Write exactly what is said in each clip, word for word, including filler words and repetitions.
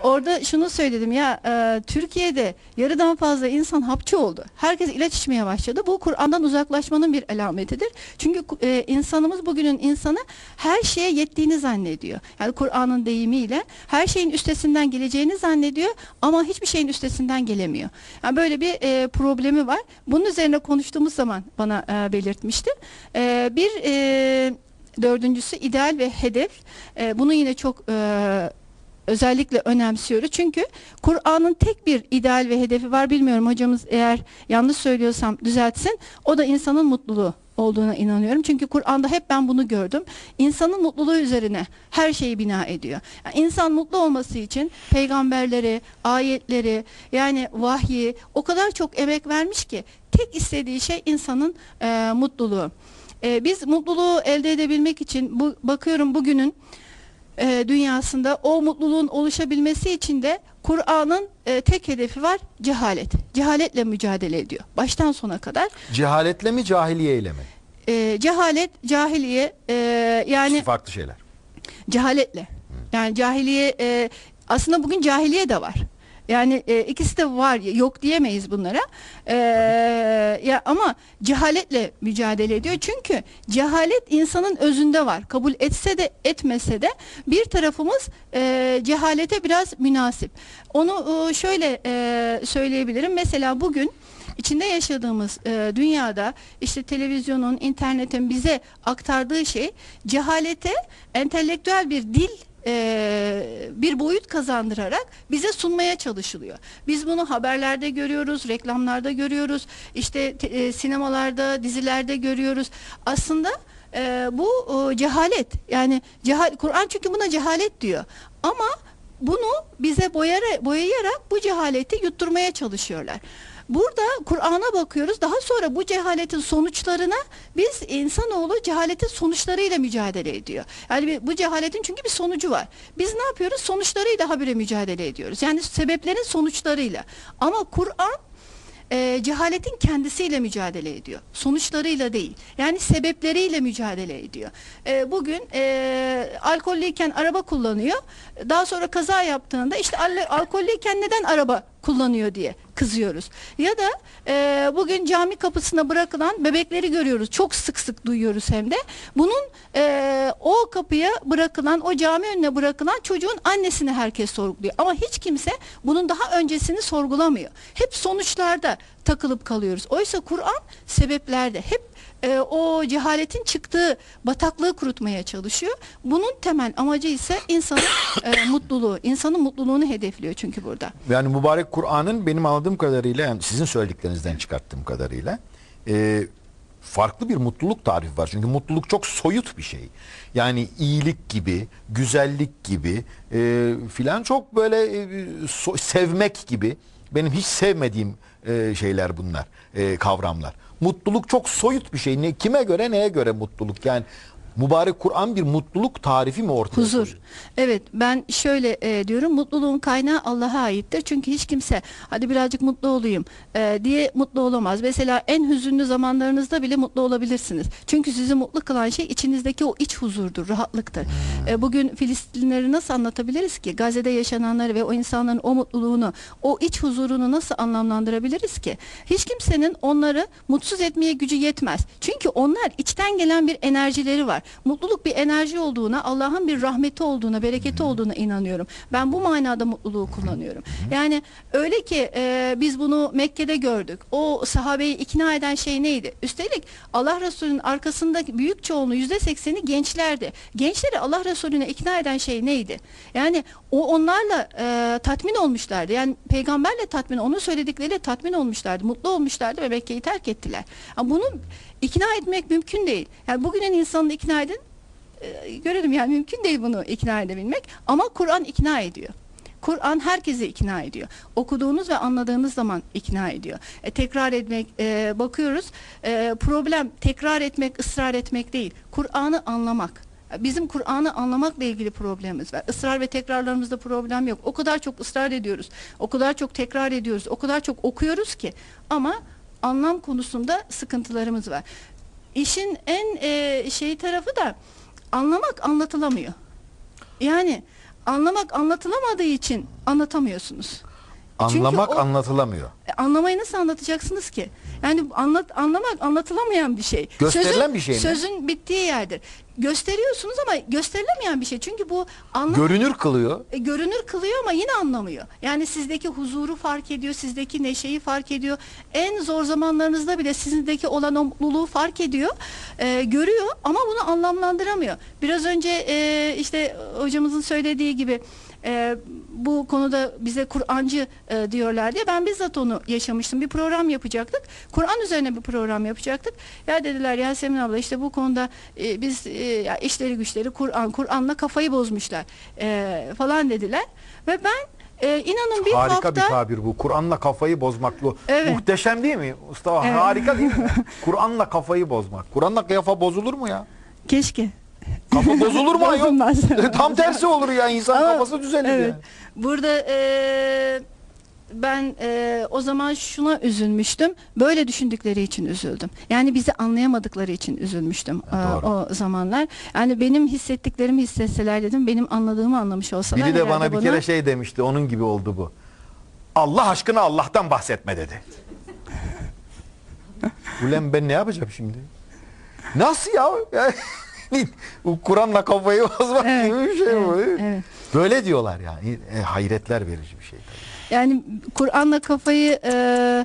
orada şunu söyledim ya, e, Türkiye'de yarıdan fazla insan hapçı oldu. Herkes ilaç içmeye başladı. Bu Kur'an'dan uzaklaşmanın bir alametidir. Çünkü e, insanımız, bugünün insanı her şeye yettiğini zannediyor. Yani Kur'an'ın deyimiyle her şeyin üstesinden geleceğini zannediyor ama hiçbir şeyin üstesinden gelemiyor. Yani böyle bir e, problemi var. Bunun üzerine konuştuğumuz zaman bana e, belirtmişti. E, bir e, dördüncüsü ideal ve hedef. E, bunu yine çok e, özellikle önemsiyoruz. Çünkü Kur'an'ın tek bir ideal ve hedefi var. Bilmiyorum, hocamız eğer yanlış söylüyorsam düzeltsin. O da insanın mutluluğu olduğuna inanıyorum. Çünkü Kur'an'da hep ben bunu gördüm. İnsanın mutluluğu üzerine her şeyi bina ediyor. Yani insan mutlu olması için peygamberleri, ayetleri, yani vahyi o kadar çok emek vermiş ki tek istediği şey insanın e, mutluluğu. E, biz mutluluğu elde edebilmek için bu, bakıyorum bugünün e, dünyasında o mutluluğun oluşabilmesi için de Kur'an'ın e, tek hedefi var: cehalet. Cehaletle mücadele ediyor. Baştan sona kadar. Cehaletle mi, cahiliyeyle mi? E, cehalet, cahiliye, e, yani İkisi farklı şeyler. Cehaletle. Yani cahiliye, e, aslında bugün cahiliye de var. Yani e, ikisi de var, yok diyemeyiz bunlara. E, ya ama cehaletle mücadele ediyor. Çünkü cehalet insanın özünde var. Kabul etse de etmese de bir tarafımız e, cehalete biraz münasip. Onu e, şöyle e, söyleyebilirim. Mesela bugün İçinde yaşadığımız e, dünyada işte televizyonun, internetin bize aktardığı şey, cehalete entelektüel bir dil, e, bir boyut kazandırarak bize sunmaya çalışılıyor. Biz bunu haberlerde görüyoruz, reklamlarda görüyoruz, işte te, e, sinemalarda, dizilerde görüyoruz. Aslında e, bu e, cehalet. Yani cehal, Kur'an çünkü buna cehalet diyor. Ama bunu bize boyara, boyayarak bu cehaleti yutturmaya çalışıyorlar. Burada Kur'an'a bakıyoruz. Daha sonra bu cehaletin sonuçlarına, biz insanoğlu cehaletin sonuçlarıyla mücadele ediyor. Yani bu cehaletin çünkü bir sonucu var. Biz ne yapıyoruz? Sonuçlarıyla habire mücadele ediyoruz. Yani sebeplerin sonuçlarıyla. Ama Kur'an e, cehaletin kendisiyle mücadele ediyor. Sonuçlarıyla değil. Yani sebepleriyle mücadele ediyor. E, bugün e, alkollüyken araba kullanıyor. Daha sonra kaza yaptığında işte al alkollüyken neden araba kullanıyor diye kızıyoruz. Ya da e, bugün cami kapısına bırakılan bebekleri görüyoruz. Çok sık sık duyuyoruz hem de. Bunun e, o kapıya bırakılan, o cami önüne bırakılan çocuğun annesini herkes sorguluyor. Ama hiç kimse bunun daha öncesini sorgulamıyor. Hep sonuçlarda takılıp kalıyoruz. Oysa Kur'an sebeplerde, hep e, o cehaletin çıktığı bataklığı kurutmaya çalışıyor. Bunun temel amacı ise insanın e, mutluluğu. İnsanın mutluluğunu hedefliyor çünkü burada. Yani mübarek Kur'an'ın benim anladığım kadarıyla, yani sizin söylediklerinizden çıkarttığım kadarıyla e, farklı bir mutluluk tarifi var. Çünkü mutluluk çok soyut bir şey. Yani iyilik gibi, güzellik gibi e, filan, çok böyle e, so sevmek gibi. Benim hiç sevmediğim e, şeyler bunlar, e, kavramlar. Mutluluk çok soyut bir şey. Ne, kime göre, neye göre mutluluk? Yani mübarek Kur'an bir mutluluk tarifi mi ortaya Huzur. koyuyor? Evet, ben şöyle e, diyorum, mutluluğun kaynağı Allah'a aittir. Çünkü hiç kimse hadi birazcık mutlu olayım e, diye mutlu olamaz. Mesela en hüzünlü zamanlarınızda bile mutlu olabilirsiniz. Çünkü sizi mutlu kılan şey içinizdeki o iç huzurdur, rahatlıktır. E, bugün Filistinleri nasıl anlatabiliriz ki? Gazze'de yaşananları ve o insanların o mutluluğunu, o iç huzurunu nasıl anlamlandırabiliriz ki? Hiç kimsenin onları mutsuz etmeye gücü yetmez. Çünkü onlar, içten gelen bir enerjileri var. Mutluluk bir enerji olduğuna, Allah'ın bir rahmeti olduğuna, bereketi olduğuna inanıyorum. Ben bu manada mutluluğu kullanıyorum. Yani öyle ki e, biz bunu Mekke'de gördük. O sahabeyi ikna eden şey neydi? Üstelik Allah Resulü'nün arkasındaki büyük çoğunluğu, yüzde sekseni gençlerdi. Gençleri Allah Resulü'ne ikna eden şey neydi? Yani o onlarla e, tatmin olmuşlardı. Yani peygamberle tatmin, onun söyledikleriyle tatmin olmuşlardı. Mutlu olmuşlardı ve Mekke'yi terk ettiler. Ama bunu ikna etmek mümkün değil. Yani bugünün insanını ikna edin, e, görelim, yani mümkün değil bunu ikna edebilmek. Ama Kur'an ikna ediyor. Kur'an herkesi ikna ediyor. Okuduğunuz ve anladığınız zaman ikna ediyor. E, tekrar etmek, e, bakıyoruz, e, problem tekrar etmek, ısrar etmek değil. Kur'an'ı anlamak. Bizim Kur'an'ı anlamakla ilgili problemimiz var. Israr ve tekrarlarımızda problem yok. O kadar çok ısrar ediyoruz. O kadar çok tekrar ediyoruz. O kadar çok okuyoruz ki. Ama anlam konusunda sıkıntılarımız var. İşin en e, şey tarafı da, anlamak anlatılamıyor. Yani anlamak anlatılamadığı için anlatamıyorsunuz. Anlamak Çünkü o- anlatılamıyor. E, anlamayı nasıl anlatacaksınız ki? Yani anlat anlamak anlatılamayan bir şey. Gösterilen Sözün, bir şey mi? Sözün bittiği yerdir. Gösteriyorsunuz ama gösterilemeyen bir şey. Çünkü bu anlam Görünür kılıyor. e, görünür kılıyor ama yine anlamıyor. Yani sizdeki huzuru fark ediyor, sizdeki neşeyi fark ediyor. En zor zamanlarınızda bile sizdeki olan o mutluluğu fark ediyor, e, görüyor ama bunu anlamlandıramıyor. Biraz önce e, işte hocamızın söylediği gibi e, bu konuda bize Kur'ancı e, diyorlar diye ben bizzat onu yaşamıştım. Bir program yapacaktık. Kur'an üzerine bir program yapacaktık. Ya dediler Yasemin abla işte bu konuda e, biz e, ya işleri güçleri Kur'an, Kur'an'la kafayı bozmuşlar e, falan dediler. Ve ben e, inanın bir Harika hafta bir tabir bu. Kur'an'la kafayı bozmak bu. Evet. Muhteşem değil mi? Mustafa Evet. harika değil mi? Kur'an'la kafayı bozmak. Kur'an'la kafa bozulur mu ya? keşke Kafa bozulur mu ayol? Bozulmaz. Tam tersi olur ya. İnsan Ama, kafası düzelir evet. yani. Burada e, ben e, o zaman şuna üzülmüştüm. Böyle düşündükleri için üzüldüm. Yani bizi anlayamadıkları için üzülmüştüm Ha, e, doğru. o zamanlar. Yani benim hissettiklerimi hissetseler dedim. Benim anladığımı anlamış olsalar. Biri de herhalde bana bir bana- kere şey demişti. Onun gibi oldu bu. Allah aşkına Allah'tan bahsetme dedi. Ulan ben ne yapacağım şimdi? Nasıl ya? Yani, bu Kur'an'la kafayı bozmak Evet, gibi bir şey bu. evet, değil mi? evet. Böyle diyorlar yani. E, hayretler verici bir şey. Yani Kur'an'la kafayı e,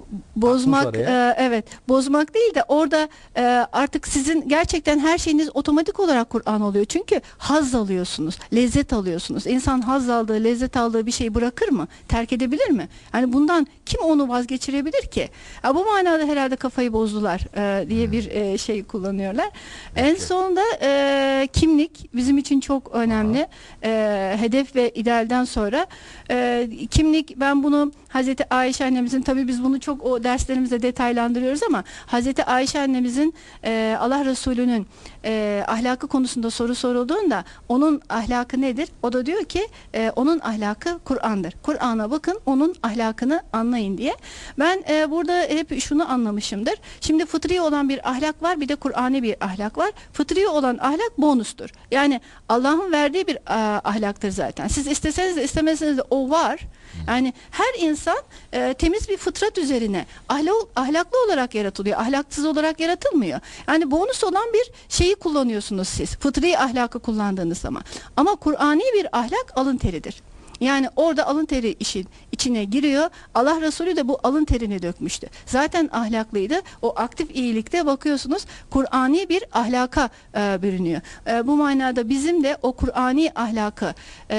bozmak Atmış oraya. e, evet bozmak değil de orada e, artık sizin gerçekten her şeyiniz otomatik olarak Kur'an oluyor. Çünkü haz alıyorsunuz, lezzet alıyorsunuz. İnsan haz aldığı, lezzet aldığı bir şeyi bırakır mı? Terk edebilir mi? Yani bundan kim onu vazgeçirebilir ki? Ya bu manada herhalde kafayı bozdular e, diye bir e, şey kullanıyorlar. En sonunda e, kimlik bizim için çok önemli. E, hedef ve idealden sonra e, kimlik, ben bunu Hazreti Ayşe annemizin, tabii biz bunu çok o derslerimizde detaylandırıyoruz ama Hazreti Ayşe annemizin e, Allah Resulü'nün e, ahlakı konusunda soru sorulduğunda onun ahlakı nedir? O da diyor ki e, onun ahlakı Kur'an'dır. Kur'an'a bakın, onun ahlakını anlayın diye. Ben e, burada hep şunu anlamışımdır. Şimdi fıtri olan bir ahlak var, bir de Kur'ani bir ahlak var. Fıtri olan ahlak bonustur. Yani Allah'ın verdiği bir a, ahlaktır zaten. Siz isteseniz de istemeseniz de o var. Yani her insan e, temiz bir fıtrat üzerine ahlak, ahlaklı olarak yaratılıyor. Ahlaksız olarak yaratılmıyor. Yani bonus olan bir şeyi kullanıyorsunuz siz. Fıtri ahlakı kullandığınız zaman. Ama Kur'ani bir ahlak alın teridir. Yani orada alın teri işin içine giriyor. Allah Resulü de bu alın terini dökmüştü. Zaten ahlaklıydı. O aktif iyilikte bakıyorsunuz Kur'ani bir ahlaka e, bürünüyor. E, bu manada bizim de o Kur'ani ahlakı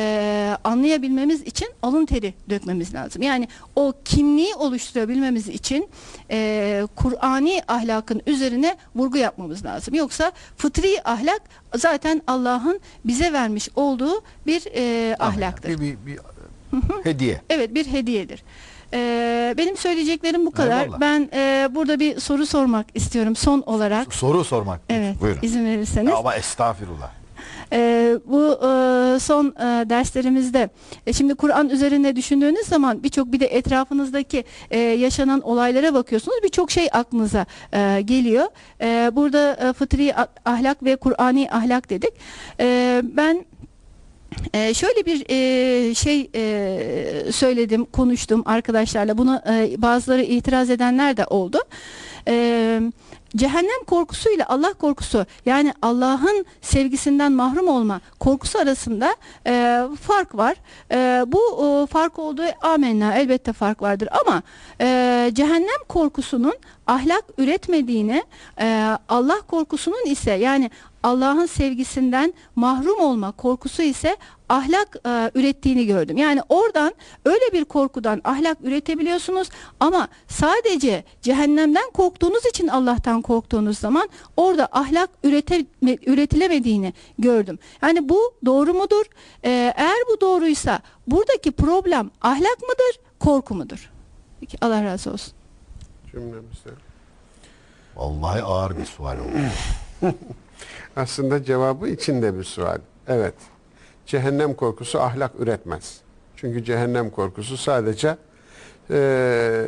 e, anlayabilmemiz için alın teri dökmemiz lazım. Yani o kimliği oluşturabilmemiz için e, Kur'ani ahlakın üzerine vurgu yapmamız lazım. Yoksa fıtri ahlak zaten Allah'ın bize vermiş olduğu bir e, ahlaktır. Bir, bir, bir hediye. Evet, bir hediyedir. Ee, benim söyleyeceklerim bu kadar. Eyvallah. Ben e, burada bir soru sormak istiyorum son olarak. Soru sormak. Evet, Buyurun. izin verirseniz. Ama estağfirullah. Ee, bu e, son e, derslerimizde e, şimdi Kur'an üzerine düşündüğünüz zaman birçok, bir de etrafınızdaki e, yaşanan olaylara bakıyorsunuz, birçok şey aklınıza e, geliyor. E, burada e, fıtri a- ahlak ve Kur'ani ahlak dedik. E, ben Ee, şöyle bir e, şey e, söyledim, konuştum arkadaşlarla. Buna e, bazıları itiraz edenler de oldu. Ee, cehennem korkusuyla Allah korkusu, yani Allah'ın sevgisinden mahrum olma korkusu arasında e, fark var. E, bu o, fark olduğu amenna, elbette fark vardır ama e, cehennem korkusunun ahlak üretmediğini, e, Allah korkusunun ise, yani Allah'ın sevgisinden mahrum olma korkusu ise ahlak e, ürettiğini gördüm. Yani oradan öyle bir korkudan ahlak üretebiliyorsunuz ama sadece cehennemden korktuğunuz için Allah'tan korktuğunuz zaman orada ahlak ürete, üretilemediğini gördüm. Yani bu doğru mudur? E, eğer bu doğruysa buradaki problem ahlak mıdır, korku mudur? Peki, Allah razı olsun. Cümlemizde. Vallahi ağır bir sual oldu. Aslında cevabı içinde bir sual. Evet. Cehennem korkusu ahlak üretmez. Çünkü cehennem korkusu sadece e,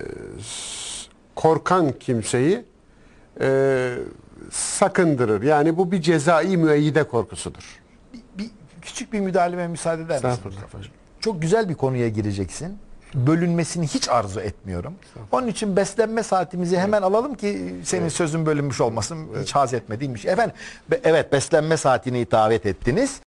korkan kimseyi e, sakındırır. Yani bu bir cezai müeyyide korkusudur. Bir, küçük bir müdahaleme müsaade eder misin Estağfurullah. Mustafa? Çok güzel bir konuya gireceksin. Bölünmesini hiç arzu etmiyorum. Onun için beslenme saatimizi hemen alalım ki senin sözün bölünmüş olmasın. Hiç haz etmediğim bir şey. Efendim, be- evet beslenme saatini itavet ettiniz.